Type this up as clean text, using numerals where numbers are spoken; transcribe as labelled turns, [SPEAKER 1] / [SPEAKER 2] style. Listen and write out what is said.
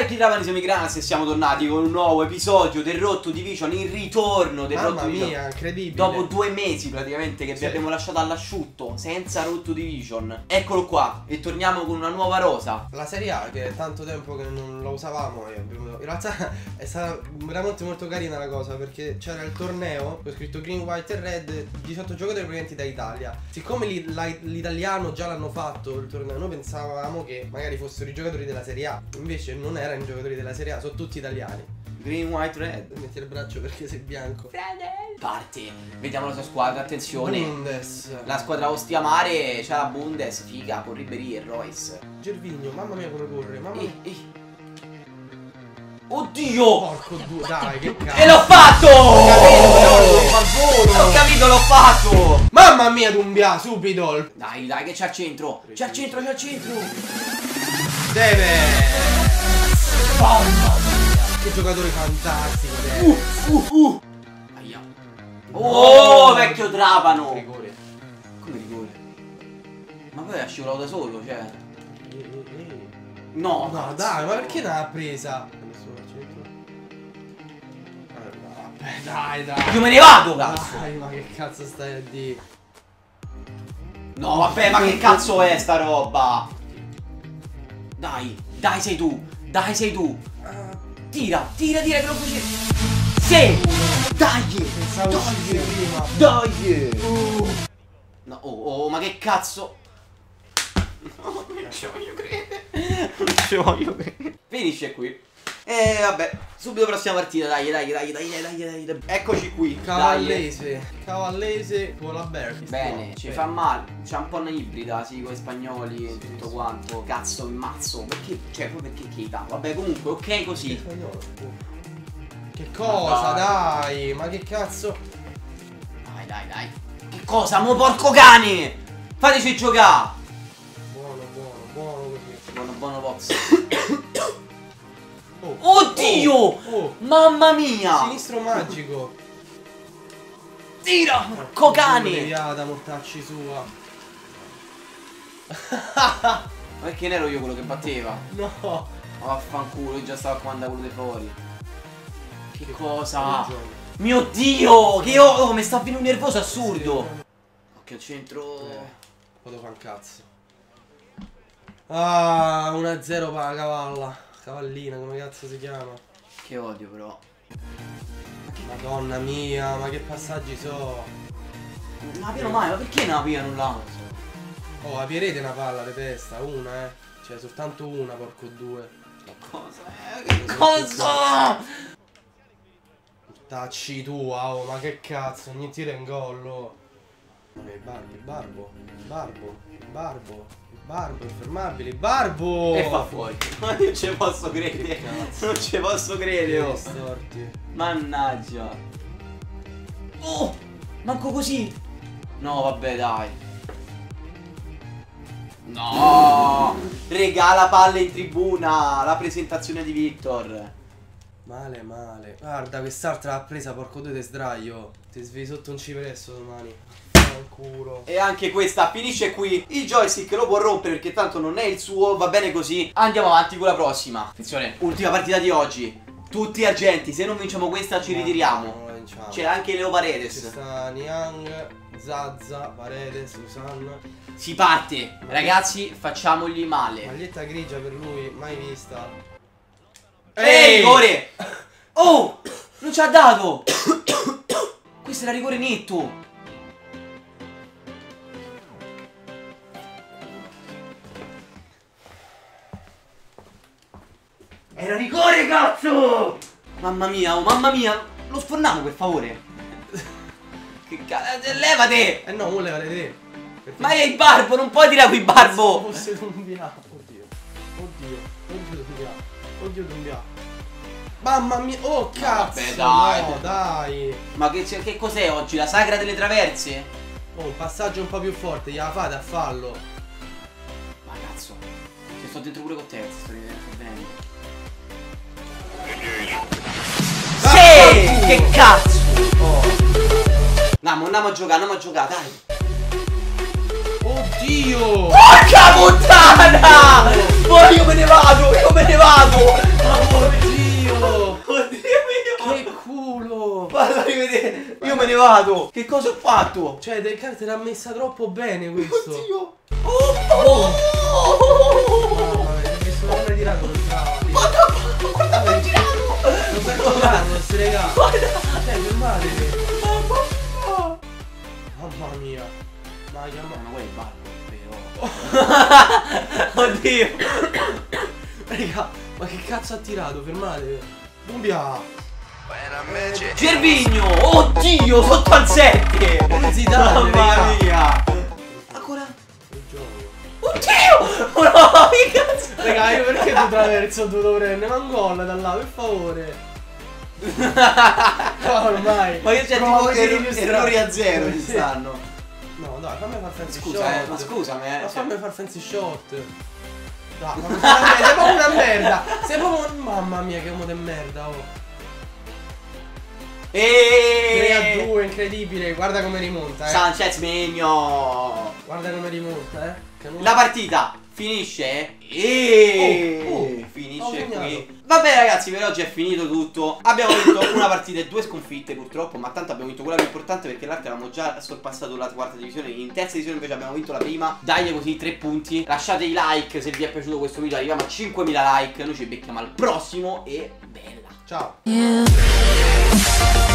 [SPEAKER 1] ritrovati, siamo i Grans e siamo tornati con un nuovo episodio del Road to Division, il ritorno del Road to Division.
[SPEAKER 2] Mamma mia, incredibile.
[SPEAKER 1] Dopo 2 mesi praticamente che vi abbiamo lasciato all'asciutto, senza Road to Division. Eccolo qua, e torniamo con una nuova rosa.
[SPEAKER 2] La Serie A, che è tanto tempo che non la usavamo, in realtà è stata veramente molto carina la cosa, perché c'era il torneo, ho scritto Green, White e Red, 18 giocatori provenienti da Italia. Siccome l'italiano già l'hanno fatto il torneo, noi pensavamo che magari fossero i giocatori della Serie A, invece non erano i giocatori della Serie A, sono tutti italiani.
[SPEAKER 1] Green, White, Red.
[SPEAKER 2] Metti il braccio perché sei bianco.
[SPEAKER 1] Parte, vediamo la sua squadra, attenzione.
[SPEAKER 2] Bundes.
[SPEAKER 1] La squadra Ostia Mare, c'ha la Bundes, figa, con Ribéry e Royce.
[SPEAKER 2] Gervinho, mamma mia come corre, mamma mia.
[SPEAKER 1] Oddio!
[SPEAKER 2] Porco due, dai, che cazzo.
[SPEAKER 1] E l'ho fatto!
[SPEAKER 2] Ho
[SPEAKER 1] capito, l'ho fatto!
[SPEAKER 2] Mamma mia, Dumbia, subito.
[SPEAKER 1] Dai, dai, che c'è al centro! C'è al centro, c'è al centro!
[SPEAKER 2] Deve. Mamma mia, che giocatore fantastico, Deve.
[SPEAKER 1] Aia. Oh, vecchio trapano!
[SPEAKER 2] Rigore.
[SPEAKER 1] Come rigore? Ma poi ha scivolato da solo, cioè. No,
[SPEAKER 2] No, dai, ma perché non l'ha presa? Vabbè, dai.
[SPEAKER 1] Io me ne vado, cazzo!
[SPEAKER 2] Dai, ma che cazzo stai a dire?
[SPEAKER 1] No, vabbè, ma che cazzo è sta roba? Dai, dai sei tu! Dai sei tu! Tira che lo fucili! Sì! Dai!
[SPEAKER 2] Pensavo uscire prima.
[SPEAKER 1] Dai! No, oh, ma che cazzo? No, non ci voglio credere. Non ci voglio credere. Finisce qui. E vabbè, subito prossima partita, dai. Eccoci qui.
[SPEAKER 2] Cavallese con la Berg.
[SPEAKER 1] Bene, ci fa male. C'è un po' una ibrida, sì, con i spagnoli e tutto quanto. Cazzo, il mazzo. Perché? Cioè, poi perché Keita? Vabbè, comunque, ok così.
[SPEAKER 2] Che cosa, dai? Ma che cazzo?
[SPEAKER 1] Dai. Che cosa? Mo porco cane! Fateci giocare!
[SPEAKER 2] Buono così.
[SPEAKER 1] Buono box. Oddio! Mamma mia!
[SPEAKER 2] Sinistro magico.
[SPEAKER 1] Tira! Cocane!
[SPEAKER 2] Deviata, mortacci sua.
[SPEAKER 1] Ma perché non ero io quello che batteva?
[SPEAKER 2] No.
[SPEAKER 1] Oh, vaffanculo, io già stavo a comandare quello dei fuori. Che cosa? Mio Dio! Che mi sta venendo nervoso assurdo! Occhio al centro.
[SPEAKER 2] Vado fa un cazzo. Ah, 1-0 per la cavalla. Cavallina, come cazzo si chiama?
[SPEAKER 1] Che odio però.
[SPEAKER 2] Madonna mia, ma che passaggi so.
[SPEAKER 1] Non la piano mai, ma perché non la piano là?
[SPEAKER 2] Oh, aprirete una palla di testa, una Cioè soltanto una, porco due.
[SPEAKER 1] Che cosa?
[SPEAKER 2] Tacci tua, oh, ma che cazzo, ogni tiro è in gol, oh. Il barbo, infermabile, il barbo!
[SPEAKER 1] E fa fuori. Ma non ci posso credere. Non ci posso credere, oh.
[SPEAKER 2] Storti.
[SPEAKER 1] Mannaggia. Oh! Manco così. No, vabbè, dai. No! Regala palle in tribuna. La presentazione di Victor.
[SPEAKER 2] Male. Guarda, quest'altra l'ha presa, porco due, te sdraio. Ti svegli sotto un cipresso domani. Culo.
[SPEAKER 1] E anche questa finisce qui. Il joystick lo può rompere perché tanto non è il suo. Va bene così. Andiamo avanti con la prossima. Attenzione, ultima partita di oggi. Tutti argenti. Se non vinciamo questa ci ritiriamo. C'è anche Leo Paredes.
[SPEAKER 2] C'è sta Niang, Zazza, Paredes, Susanna.
[SPEAKER 1] Si parte. Ragazzi, facciamogli male.
[SPEAKER 2] Maglietta grigia per lui, mai vista.
[SPEAKER 1] Ehi, rigore! Oh! Non ci ha dato! Questo era rigore netto. Era rigore, cazzo! Mamma mia, oh mamma mia! Lo sfornamo, per favore! Che cazzo, levate!
[SPEAKER 2] Eh no, levate te!
[SPEAKER 1] Ma è il barbo, non puoi tirare qui barbo!
[SPEAKER 2] Fosse Dumbia! Oddio Dumbia! Mamma mia! Oh cazzo!
[SPEAKER 1] Vabbè, dai!
[SPEAKER 2] No, dai!
[SPEAKER 1] Ma che cos'è oggi? La sagra delle traverse?
[SPEAKER 2] Oh, un passaggio un po' più forte, gliela fate a fallo!
[SPEAKER 1] Ma cazzo! Ci sto dentro pure con te, sto venendo. Sì! Che cazzo! Oh. Andiamo a giocare, dai!
[SPEAKER 2] Oddio!
[SPEAKER 1] Porca puttana! Poi io me ne vado! vedere. Io me ne vado. Che cosa ho fatto?
[SPEAKER 2] Cioè, Del Carte l'ha messa troppo bene questo.
[SPEAKER 1] Oddio.
[SPEAKER 2] Mamma mia, che sono tirato non trava.
[SPEAKER 1] Guarda come è girato.
[SPEAKER 2] Non sta giocando, non si regala.
[SPEAKER 1] Guarda.
[SPEAKER 2] Fermatevi. Mamma mia. Ma chiama.
[SPEAKER 1] Ma quello è ballo, però. Oddio.
[SPEAKER 2] Raga, ma che cazzo ha tirato? Fermatevi. Bumbia.
[SPEAKER 1] Gervinho. Oddio, sotto al 7.
[SPEAKER 2] Zidane,
[SPEAKER 1] Mamma
[SPEAKER 2] raga.
[SPEAKER 1] mia. Ancora.
[SPEAKER 2] Il gioco.
[SPEAKER 1] Oddio. No, che cazzo.
[SPEAKER 2] Raga, io perché tu traverso tu dovrei prendere? Ma un gol da là, per favore. No, ormai.
[SPEAKER 1] Ma io c'è
[SPEAKER 2] Provo
[SPEAKER 1] tipo
[SPEAKER 2] a dire più
[SPEAKER 1] errori a
[SPEAKER 2] strano.
[SPEAKER 1] 0 ci stanno.
[SPEAKER 2] No, dai, fammi far fancy
[SPEAKER 1] Scusa,
[SPEAKER 2] shot.
[SPEAKER 1] ma scusami,
[SPEAKER 2] Ma
[SPEAKER 1] cioè.
[SPEAKER 2] fammi far fancy shot. Dai, sei proprio una merda. Sei proprio mamma mia, che uomo di merda, oh. 3-2, incredibile. Guarda come rimonta,
[SPEAKER 1] Sanchez Megno.
[SPEAKER 2] Guarda come rimonta, Che non...
[SPEAKER 1] La partita finisce finisce
[SPEAKER 2] Ho
[SPEAKER 1] qui. Vabbè ragazzi, per oggi è finito tutto. Abbiamo vinto una partita e 2 sconfitte purtroppo, ma tanto abbiamo vinto quella più importante perché l'altra avevamo già sorpassato la quarta divisione. In terza divisione invece abbiamo vinto la prima. Dai così 3 punti. Lasciate i like se vi è piaciuto questo video. Arriviamo a 5.000 like. Noi ci becchiamo al prossimo e bella.
[SPEAKER 2] Ciao.